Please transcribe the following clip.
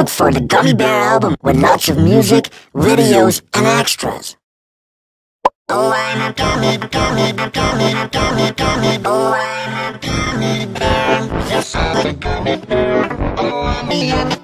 out for the Gummy Bear album with lots of music, videos, and extras. Oh, I'm a gummy, gummy, gummy, gummy, gummy. Oh, I'm a gummy bear. Yes, I'm a gummy bear. Oh, I'm a